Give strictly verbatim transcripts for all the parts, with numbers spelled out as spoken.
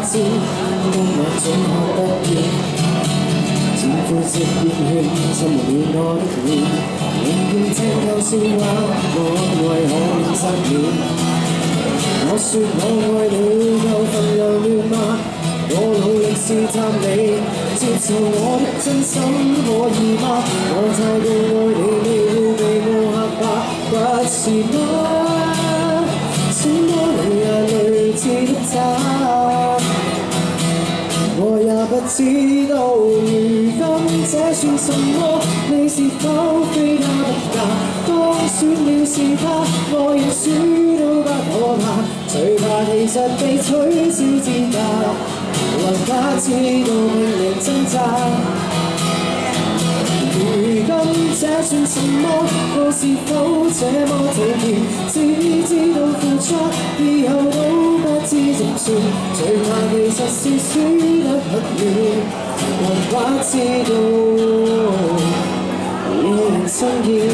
知，今晚總可得見。漸灰色煙圈浸沒了我的臉，寧願聽夠笑話，我為可免失眠。我說我愛你，夠份量了嗎？我努力試探你，接受我的真心可以嗎？我太過愛你，你會被我嚇怕，不是嗎？怎麼你也類似的他？我也不知道，如今這算什麼？你是否非他不嫁？當選了是他，我要輸都不可怕，最怕其實被取消資格，還不知道拼命掙扎。如今這算什麼？我是否這麼體貼？只知道付出，以後都不知怎算。最怕其實是輸得很遠，還不知道惹人生厭。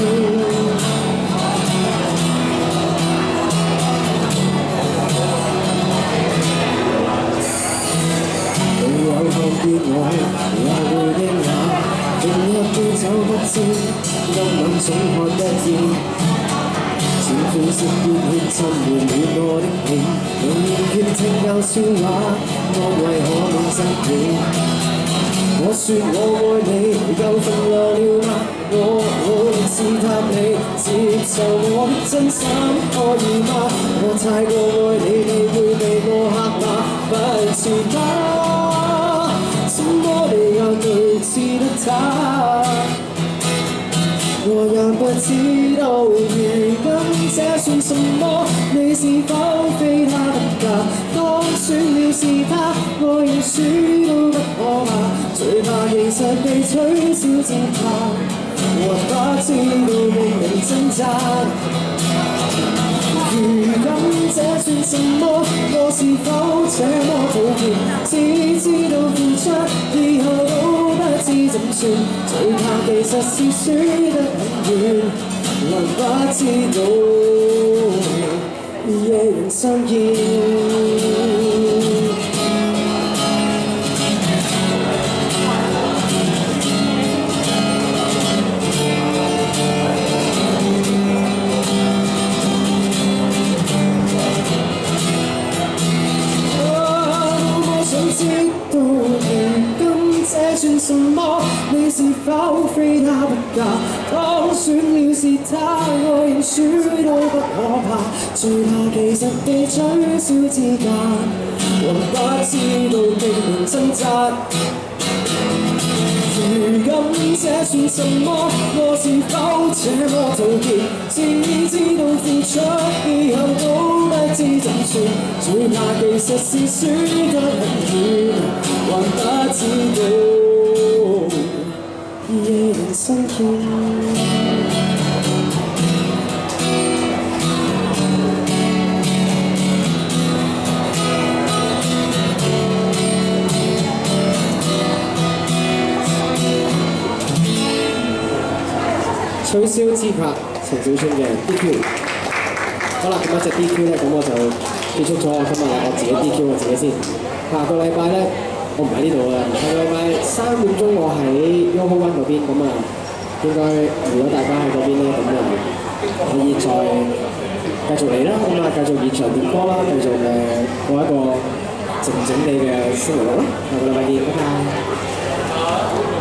沒有看見我，也會驚訝。另一杯酒不知，今晚總看得見。漸灰色煙圈浸沒了我的臉，寧願聽夠笑話，安慰可免失眠。我說我愛你，夠份量了嗎？我努力試探你，接受我的真心可以嗎？我太過愛你，你會被我嚇怕，不是嗎？怎麼你也類似得他？我也不知道，如今這算什麼？你是否非他不嫁？當選了是他，我要輸都不可怕，最怕其實被取消資格，還不知道拼命掙扎。如今這算什麼？我是否這麼討厭？只知道付出，以後都不知怎算。最怕其實是輸得很遠，還不知道惹人生厭。知道如今這算什麼？你是否非他不嫁？當選了是他，我要輸都不可怕，最怕其實被取消資格，還不知道拼命掙扎。如今這算什麼？我是否這麼討厭？只知道付出，以後都不知怎算。最怕其實是輸得很遠，還不知道惹人生厭。取消資格，陳小春嘅 D Q。好啦，咁一隻 D Q 咧，咁我就結束咗我今日我自己 D Q 我自己先。下個禮拜咧，我唔喺呢度啊。下個禮拜三點鐘我喺 Yoho One 嗰邊，咁啊應該如果大家喺嗰邊咧，咁啊可以再繼續嚟啦。咁啊繼續現場點歌啦，繼續誒過一個靜靜地嘅星期六啦。下個禮拜見，拜拜。